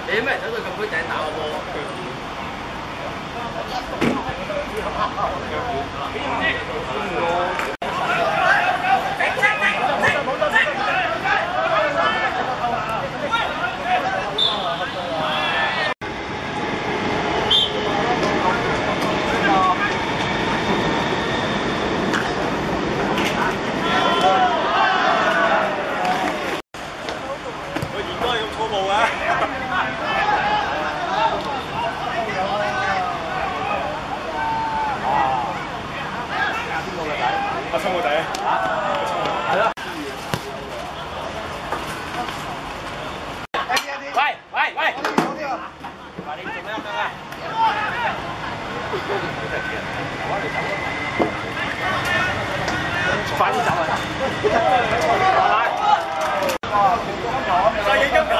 你咩走到禁區頂打個波？ 阿聰個底係咯。 喂！ 快啲做咩咁樣啊？快啲走啊！快！再影金球。